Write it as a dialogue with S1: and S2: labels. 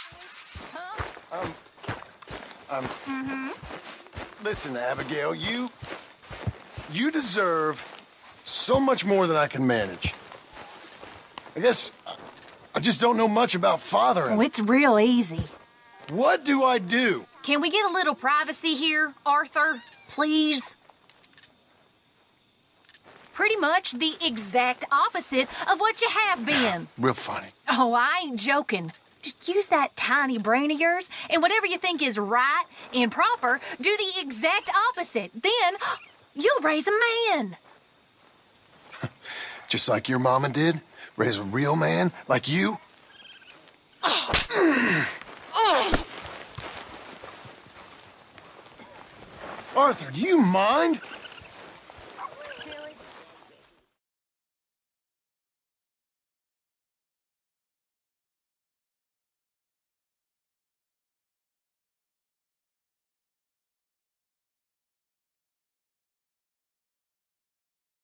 S1: Listen, Abigail, you deserve so much more than I can manage. I guess I just don't know much about fathering.
S2: Oh, it's real easy.
S1: What do I do?
S2: Can we get a little privacy here, Arthur? Please? Pretty much the exact opposite of what you have been.
S1: Real funny.
S2: Oh, I ain't joking. Just use that tiny brain of yours, and whatever you think is right and proper, do the exact opposite. Then, you'll raise a man.
S1: Just like your mama did? Raise a real man like you? Arthur, do you mind?